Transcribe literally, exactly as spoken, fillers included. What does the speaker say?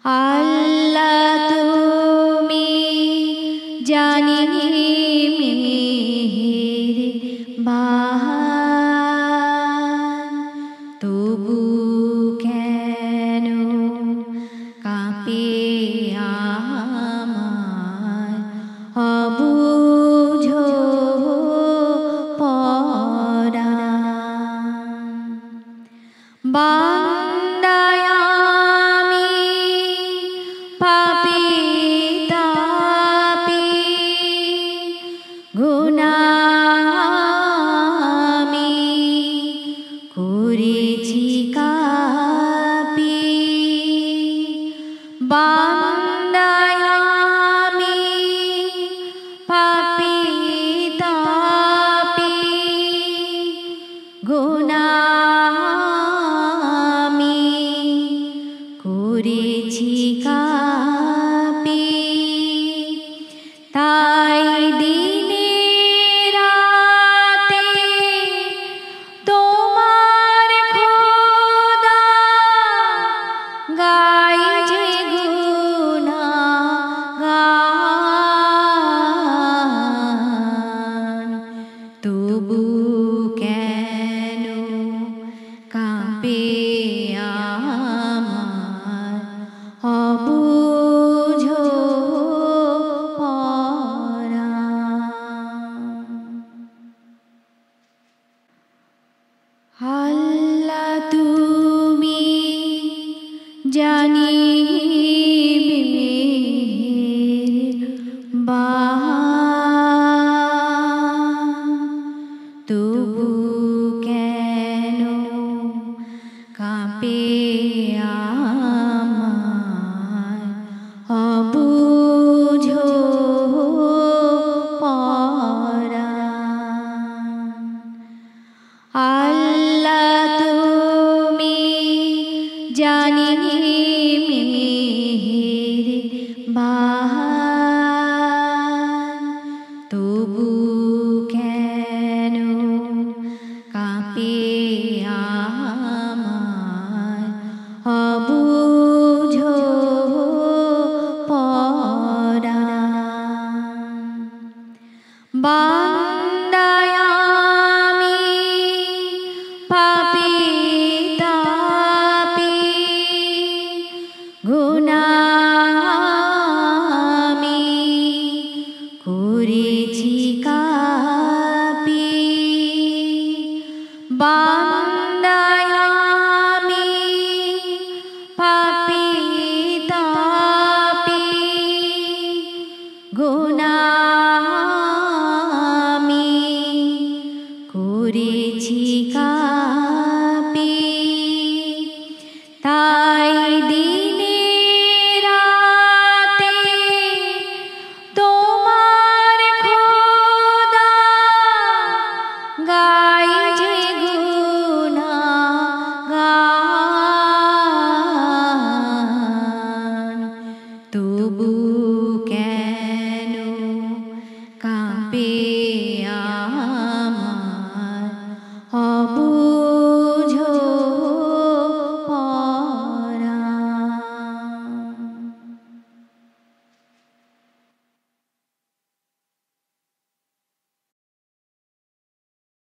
আল্লাহ তুমি জানি মেহেরবান, তবু কেন কাঁপে আমার অবুঝ পরাণ। বান্দায় আমি পাপী তাপী, গুনাহ আমি করেছি কাপী। বান্দায় আমি পাপী তাপী, গুনাহ আমি করেছি কাপী। তাই দিনে রাতে তোমার খোদা গাই যে গুনাহগান, তবু কেন কাঁপে আমার অবুঝ পরাণ। আল্লাহ তুমি জানি মেহেরবান, তবু কেন কাঁপে আমার অবুঝ পরাণ। আল্লাহ তুমি জানি মেহেরবান, তবু কেন কাঁপে আমার অবুঝ পরাণ। বান্দায় আমি পাপী তাপী, গুনাহ আমি করেছি কাপী। বান্দায় আমি পাপী তাপী, গুনাহ আমি করেছি কাপী। তাই দিনে রাতে তোমার খোদা গাই যে গুনাহগান, তবু কেন কাঁপে